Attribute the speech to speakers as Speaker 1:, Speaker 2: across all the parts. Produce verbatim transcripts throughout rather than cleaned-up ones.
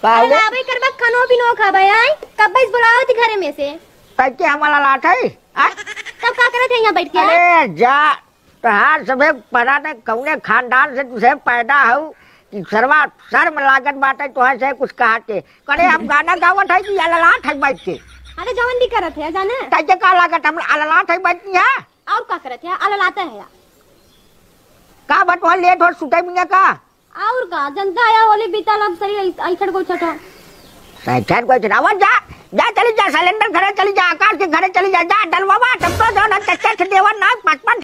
Speaker 1: अरे भाई करबा खानो भी नो खा भाई आई कब बस बुलाओ थी घरे में से
Speaker 2: कैसे हमारा लाठ है
Speaker 1: तब का करे थे यहाँ बैठ के
Speaker 2: अरे जा तहार सबे पता नहीं कौने खानदान से तुझे पैदा हो कि सरवा सर में लागत बाटे तो है कुछ कहा के करे हम गाना गावत है कि अललाट है बैठ के।
Speaker 1: अरे जवन भी करत है जाने
Speaker 2: कैसे का लागत हम अललाट है बैठ के
Speaker 1: और का करत है अललाता है
Speaker 2: का बत वहां लेट हो सुते मिया का
Speaker 1: और का जनता आया होली बीता लब सरी ऐठड़ को छटा
Speaker 2: ऐठड़ को छटावा जा जा चली जा सिलेंडर घरे चली जा आकाश के घरे चली जा जा डलवावा तब तो जो ना चच्चा से देवा ना पांच पांच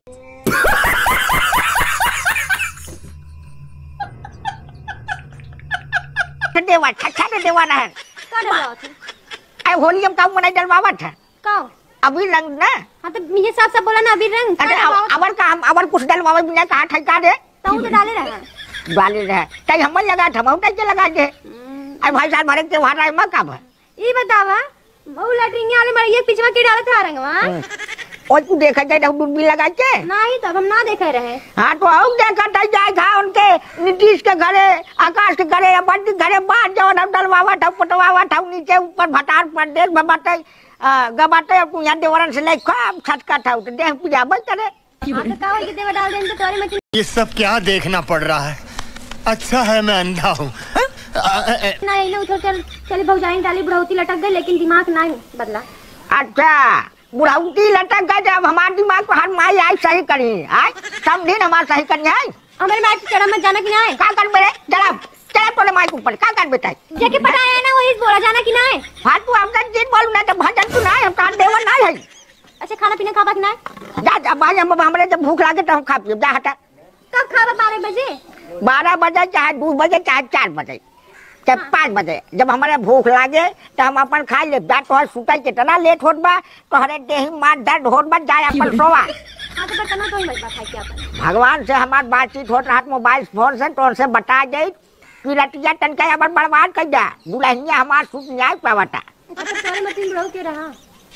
Speaker 2: देवा छछा ने देवा ना है
Speaker 1: का डलवाओ थे
Speaker 2: आई होली हम काम मनाई डलवावा था
Speaker 1: का
Speaker 2: अभी रंग ना
Speaker 1: हां तो ये साफ साफ बोला ना अभी रंग
Speaker 2: अरे अवर का हम अवर कुछ डलवावे बिना कहा ठका दे
Speaker 1: तो तो डाले रहा
Speaker 2: डाले रहा तई हम लगा था हम तई लगा दे आई भाई साहब भरे के वहां रहा मका बा
Speaker 1: ई बतावा बहु लटरिंग वाले मर ये पिछवा के डाले था रंगवा
Speaker 2: और तू देखा जाए दूध भी लगा के
Speaker 1: नहीं तब हम ना देखे रहे
Speaker 2: हाँ तो हम देखा था जाए था उनके नीतीश के घरे आकाश के घरे या बंटी घरे बाहर जाओ हम डलवावा था पटवावा था नीचे ऊपर भटार प्रदेश में बाटे गबाटे अब यहाँ देवरन से लेकर अब छटका था तो देह पूजा बच करे
Speaker 1: तो का होई के देवा डाल देन तो तोरे में
Speaker 3: ये सब क्या देखना पड़ रहा है। अच्छा है मैं अंधा हूँ।
Speaker 1: नहीं ले उधर चल चले भौजाई डाली बुढ़ौती लटक गई लेकिन दिमाग नहीं बदला।
Speaker 2: अच्छा बुढ़ौती लटक गई जब हमारे दिमाग को हर माई आई सही करी आई समझी न हमारे सही करी आई
Speaker 1: हमारे माई की चढ़ा मत जाना कि नहीं
Speaker 2: का कर मेरे चला चला तोरे माई के ऊपर का कर बेटा
Speaker 1: जेके पटाया है ना वही बोला जाना कि नहीं
Speaker 2: हाँ तू हमसे जीत बोलू ना तो भजन तू नहीं हम कान देवर नहीं है।
Speaker 1: अच्छा खाना पीना खाबा कि नहीं
Speaker 2: जा जा बाज हम हमरे जब भूख लागे तो हम खा पिए जा हटा
Speaker 1: कब खाबा बारह बजे
Speaker 2: बारह बजे चाहे दो बजे चाहे चार बजे चाहे पाँच बजे जब हमारे भूख लागे तो हम अपन खा ले जा तो सुता कितना लेट होत बा तो हरे देही मार दर्द होत बा जाए अपन सोवा
Speaker 1: हां तो बतना तो मत खाई के अपन
Speaker 2: भगवान से हमार बातचीत होत रात मोबाइल फोन से तो से बता दे कि रतिया तन के अपन बर्बाद कर जा दुल्हनिया हमार सुत न्याय पावता
Speaker 1: तो तोरे मतीन रहो के रहा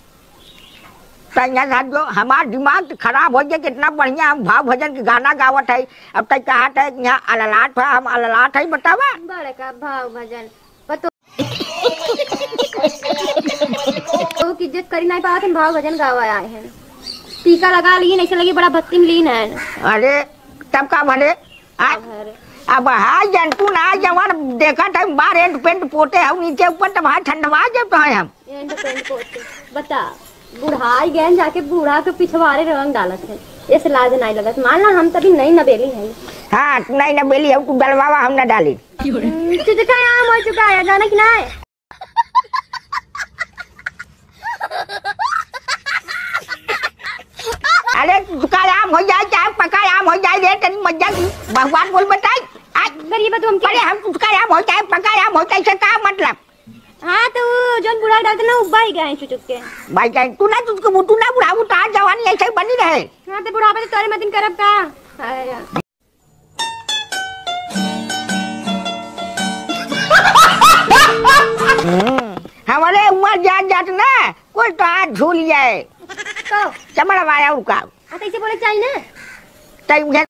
Speaker 2: तैया जो हमार दिमाग खराब हो गया कितना बढ़िया हम भाव भजन के गाना गावत है अब तक कहा था यहाँ अललाट है हम अललाट है बतावा
Speaker 1: बड़े का भाव भजन पतो तो की इज्जत करी नहीं पावत भाव भजन गावा आए हैं टीका लगा लिए नहीं से लगी बड़ा भक्ति में लीन है
Speaker 2: अरे तब का भले अब हाँ जंतु ना जवान देखा था बाहर एंड पेंट पोते हम नीचे ऊपर तब हाँ ठंडवा जब तो है हम
Speaker 1: एंड पेंट पोते बता बुढ़ाई गए जाके बूढ़ा के पिछवाड़े रंग डालत है ऐसे लाज नहीं लगत मानना हम तभी नहीं नबेली है
Speaker 2: हाँ नहीं नबेली है तू डलवावा हम न डाली
Speaker 1: चुका आम हो चुका है जाना कि नहीं
Speaker 2: अरे चुका आम हो जाए चाहे पका आम हो जाए रे तेरी मज्जा की भगवान बोल बताई
Speaker 1: गरीब तुम
Speaker 2: अरे हम चुका आम हो जाए पका आम हो जाए से का मतलब
Speaker 1: हाँ तो जोन बुढ़ा डालते ना उब्बा ही गए चुचुक के
Speaker 2: भाई जान तू ना तुझको तू ना बुढ़ाऊ तो आज जवानी ऐसे ही बनी रहे
Speaker 1: हाँ तो बुढ़ापे तो तोरे मतीन करब का
Speaker 2: हमारे उम्र जात जात ना कोई तो आज झूल जाए
Speaker 1: तो
Speaker 2: चमड़ा वाया उनका
Speaker 1: ऐसे बोले चाहिए ना
Speaker 2: तय